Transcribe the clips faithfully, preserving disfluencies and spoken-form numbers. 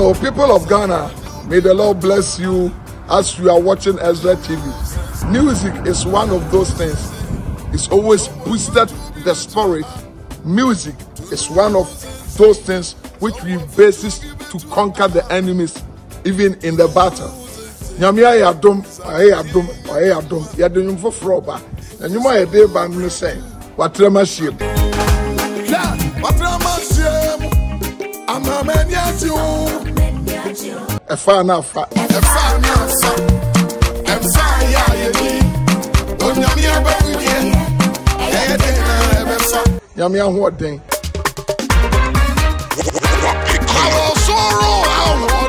Hello, people of Ghana. May the Lord bless you as you are watching Ezra T V. Music is one of those things. It's always boosted the spirit. Music is one of those things which we basis to conquer the enemies, even in the battle. Nyamia ya dom, aye adom, aye adom. Ya de nyumfo froba. Na nyuma ya de ba no say, Watre machiem. Ya, Watre machiem. Ama meniatio. Efa na fa. Efa na fa. Efa ya ye ni. Onyamia ba kunye. E de na ebefa. Nyamia ho den. Our sorrow how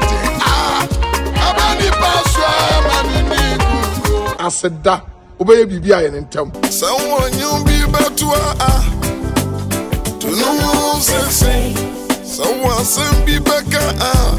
I said that obey bibi aye ntem someone you be better ah to know say someone some be better ah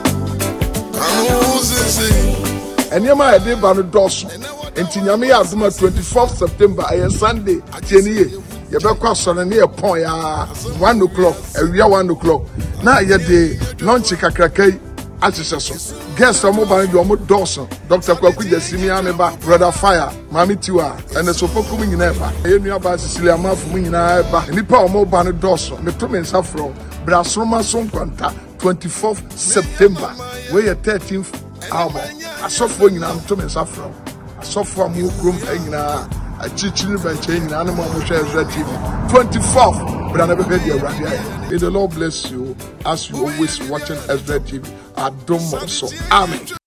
I say enema e dey ba no doso enti nyame ya adoma twenty-fourth September aye Sunday atieniye ye be kwa so ne e pon ya one o'clock awia one o'clock na ye dey lunch kakrakai achiseso guest omo do omo Dawson Doctor Kwaku Jasimi ameba brother fire mami tiwa and so poku mi nyina eba enu aba Cecilia amafu mi nyina eba nipa omo ba no Dawson me to me nsa from brasroma so nkwanta twenty-fourth September we ye thirteenth album asofo nyina to me nsa from asofo amu krom nyina achichiri ba che nyina na mo hwe Ezra T V twenty-fourth brother be head your radio. May the Lord bless you as you always watching Ezra T V. I don't so. Amen.